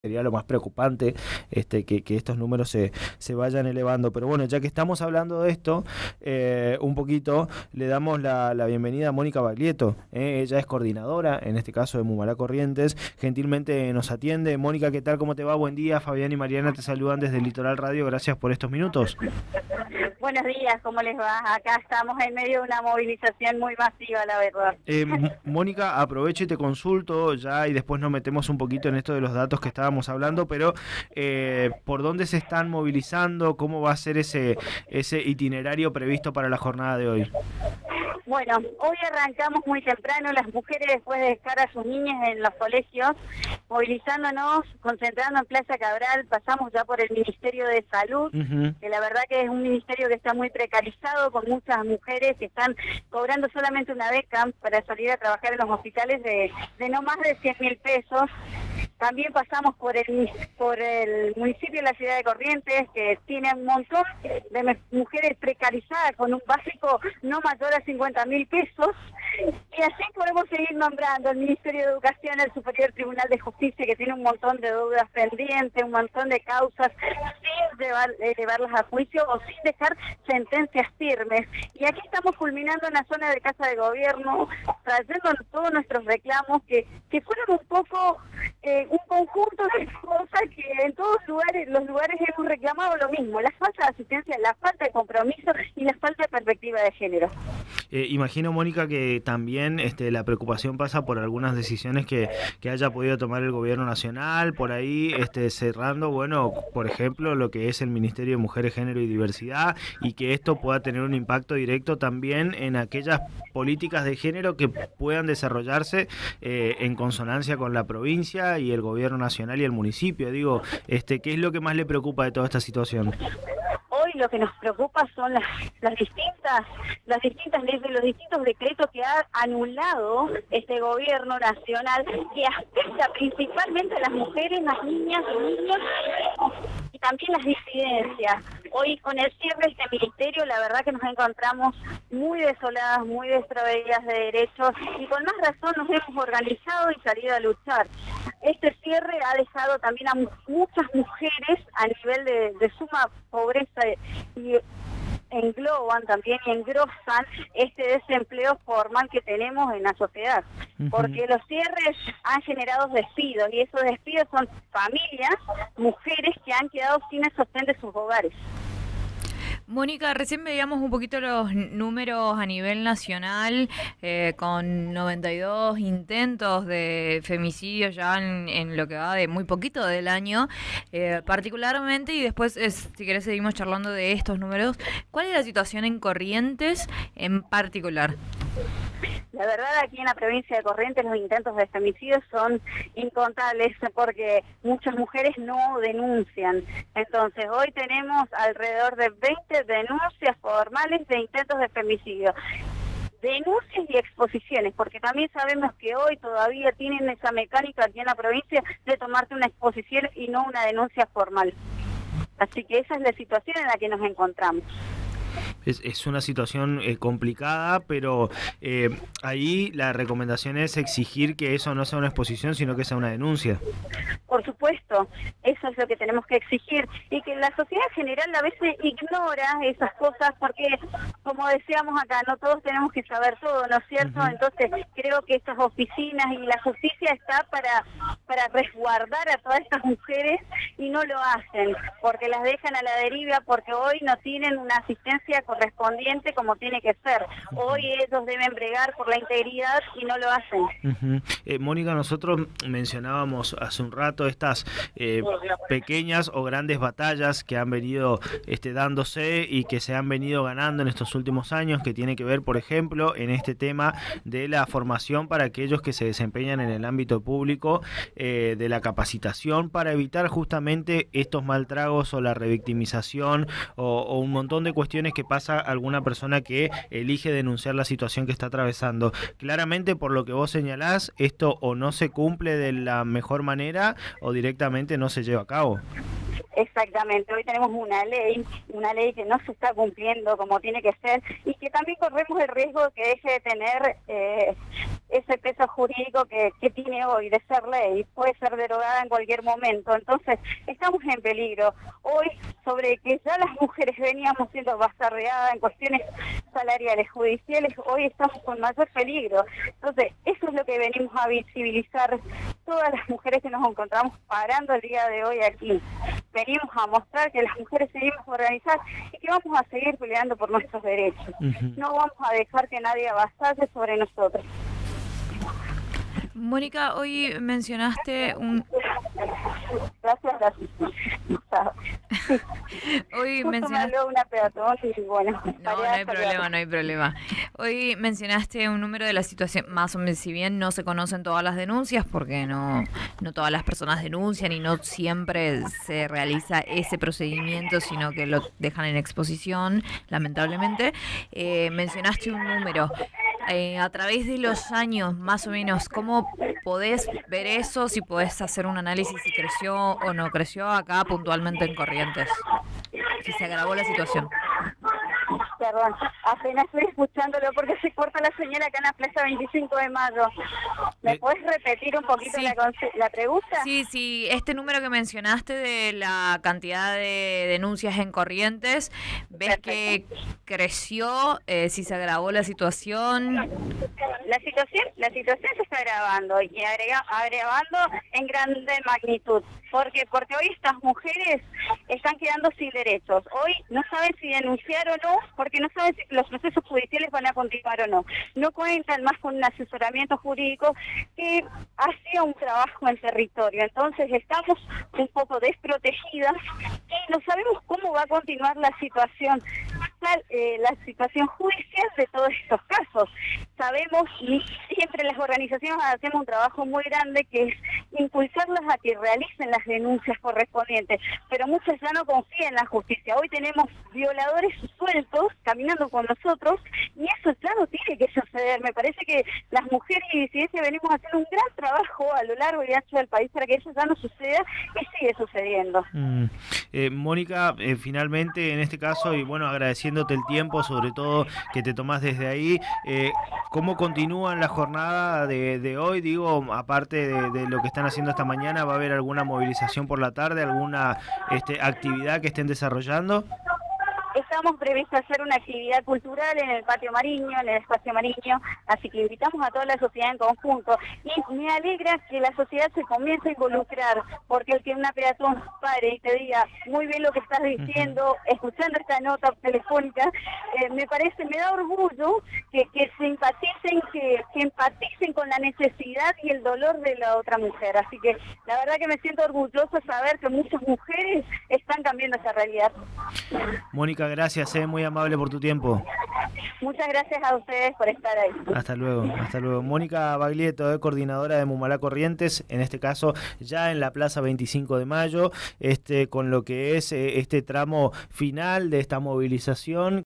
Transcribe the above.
sería lo más preocupante, que estos números se vayan elevando. Pero bueno, ya que estamos hablando de esto, un poquito, le damos la bienvenida a Mónica Baglietto. Ella es coordinadora, en este caso de Mumalá Corrientes. Gentilmente nos atiende. Mónica, ¿qué tal? ¿Cómo te va? Buen día. Fabián y Mariana te saludan desde Litoral Radio. Gracias por estos minutos. Buenos días, ¿cómo les va? Acá estamos en medio de una movilización muy masiva, la verdad. Mónica, aprovecho y te consulto ya y después nos metemos un poquito en esto de los datos que estábamos hablando, pero ¿por dónde se están movilizando? ¿Cómo va a ser ese itinerario previsto para la jornada de hoy? Bueno, hoy arrancamos muy temprano, las mujeres después de dejar a sus niñas en los colegios, movilizándonos, concentrando en Plaza Cabral, pasamos ya por el Ministerio de Salud, que la verdad que es un ministerio que está muy precarizado, con muchas mujeres que están cobrando solamente una beca para salir a trabajar en los hospitales de no más de 100.000 pesos. También pasamos por el municipio de la ciudad de Corrientes, que tiene un montón de mujeres precarizadas con un básico no mayor a 50.000 pesos. Y así podemos seguir nombrando el Ministerio de Educación, el Superior Tribunal de Justicia, que tiene un montón de deudas pendientes, un montón de causas sin llevarlas a juicio o sin dejar sentencias firmes. Y aquí estamos culminando en la zona de Casa de Gobierno, trayendo todos nuestros reclamos que fueron un poco un conjunto de cosas que en todos los lugares hemos reclamado lo mismo: la falta de asistencia, la falta de compromiso y la falta de perspectiva de género. Imagino, Mónica, que también la preocupación pasa por algunas decisiones que haya podido tomar el gobierno nacional, por ahí cerrando, bueno, por ejemplo, lo que es el Ministerio de Mujeres, Género y Diversidad, y que esto pueda tener un impacto directo también en aquellas políticas de género que puedan desarrollarse en consonancia con la provincia y el gobierno nacional y el municipio. Digo, ¿qué es lo que más le preocupa de toda esta situación? Hoy lo que nos preocupa son las distintas leyes, los distintos decretos que ha anulado este gobierno nacional, que afecta principalmente a las mujeres, las niñas, los niños y también las disidencias. Hoy, con el cierre de este ministerio, la verdad que nos encontramos muy desoladas, muy desproveídas de derechos, y con más razón nos hemos organizado y salido a luchar. Este cierre ha dejado también a muchas mujeres a nivel de suma pobreza y engloban también y engrosan este desempleo formal que tenemos en la sociedad, porque los cierres han generado despidos, y esos despidos son familias, mujeres que han quedado sin el sostén de sus hogares. Mónica, recién veíamos un poquito los números a nivel nacional, con 92 intentos de femicidio ya en lo que va de muy poquito del año, particularmente, y después, si querés, seguimos charlando de estos números. ¿Cuál es la situación en Corrientes en particular? La verdad, aquí en la provincia de Corrientes los intentos de femicidio son incontables, porque muchas mujeres no denuncian. Entonces, hoy tenemos alrededor de 20 denuncias formales de intentos de femicidio. Denuncias y exposiciones, porque también sabemos que hoy todavía tienen esa mecánica aquí en la provincia de tomarte una exposición y no una denuncia formal. Así que esa es la situación en la que nos encontramos. Es una situación complicada, pero ahí la recomendación es exigir que eso no sea una exposición, sino que sea una denuncia. Por supuesto, eso es lo que tenemos que exigir, y que la sociedad en general a veces ignora esas cosas, porque, como decíamos acá, no todos tenemos que saber todo, ¿no es cierto? Entonces creo que estas oficinas y la justicia está para resguardar a todas estas mujeres, y no lo hacen, porque las dejan a la deriva, porque hoy no tienen una asistencia correspondiente como tiene que ser. Hoy ellos deben bregar por la integridad y no lo hacen. Mónica, nosotros mencionábamos hace un rato estas pequeñas o grandes batallas que han venido dándose y que se han venido ganando en estos últimos años, que tiene que ver, por ejemplo, en este tema de la formación para aquellos que se desempeñan en el ámbito público, de la capacitación para evitar justamente estos mal tragos o la revictimización o un montón de cuestiones que pasa alguna persona que elige denunciar la situación que está atravesando. Claramente, por lo que vos señalás, esto o no se cumple de la mejor manera o directamente no se lleva a cabo. Exactamente, hoy tenemos una ley que no se está cumpliendo como tiene que ser y que también corremos el riesgo de que deje de tener ese peso jurídico que tiene hoy de ser ley, puede ser derogada en cualquier momento. Entonces, estamos en peligro. Hoy, sobre que ya las mujeres veníamos siendo bastardeadas en cuestiones salariales, judiciales, hoy estamos con mayor peligro. Entonces, eso es lo que venimos a visibilizar todas las mujeres que nos encontramos parando el día de hoy aquí. Venimos a mostrar que las mujeres seguimos organizadas y que vamos a seguir peleando por nuestros derechos. No vamos a dejar que nadie avasalle sobre nosotros. Mónica, hoy mencionaste Gracias. Hoy Justo mencionaste... me habló una peatón y bueno... No hay problema. Hoy mencionaste un número de la situación, más o menos, si bien no se conocen todas las denuncias, porque no todas las personas denuncian y no siempre se realiza ese procedimiento, sino que lo dejan en exposición, lamentablemente. Mencionaste un número. A través de los años, más o menos, ¿cómo podés ver eso? Si podés hacer un análisis si creció o no creció acá puntualmente en Corrientes, si se agravó la situación. Perdón, apenas estoy escuchándolo porque se corta la señal acá en la Plaza 25 de Mayo. ¿Me puedes repetir un poquito sí. la pregunta? Sí, este número que mencionaste de la cantidad de denuncias en Corrientes, ¿ves Perfecto. que creció? Si se agravó la situación. La situación se está agravando y agravando en grande magnitud. Porque hoy estas mujeres están quedando sin derechos. Hoy no saben si denunciar o no, porque no saben si los procesos judiciales van a continuar o no. No cuentan más con un asesoramiento jurídico que hacía un trabajo en territorio. Entonces estamos un poco desprotegidas y no sabemos cómo va a continuar la situación judicial de todos estos casos. Sabemos, y siempre las organizaciones hacemos un trabajo muy grande que es impulsarlas a que realicen las denuncias correspondientes, pero muchas ya no confían en la justicia. Hoy tenemos violadores sueltos caminando con nosotros y eso ya no tiene que suceder. Me parece que las mujeres y disidencias venimos haciendo un gran trabajo a lo largo y ancho del país para que eso ya no suceda y sigue sucediendo. Mónica, finalmente en este caso, y bueno, agradeciéndote el tiempo, sobre todo que te tomás desde ahí, ¿cómo continúan la jornada de hoy? Digo, aparte de lo que están haciendo esta mañana, ¿va a haber alguna movilización por la tarde, alguna actividad que estén desarrollando? Estamos previstos hacer una actividad cultural en el patio Mariño, en el espacio Mariño, así que invitamos a toda la sociedad en conjunto. Y me alegra que la sociedad se comience a involucrar, porque el que una peatón pare y te diga muy bien lo que estás diciendo, escuchando esta nota telefónica, me da orgullo que se empaticen, que empaticen con la necesidad y el dolor de la otra mujer. Así que la verdad que me siento orgullosa de saber que muchas mujeres están cambiando esa realidad. Mónica, gracias, muy amable por tu tiempo. Muchas gracias a ustedes por estar ahí. Hasta luego. Mónica Baglietto, coordinadora de Mumalá Corrientes, en este caso ya en la Plaza 25 de Mayo, con lo que es este tramo final de esta movilización.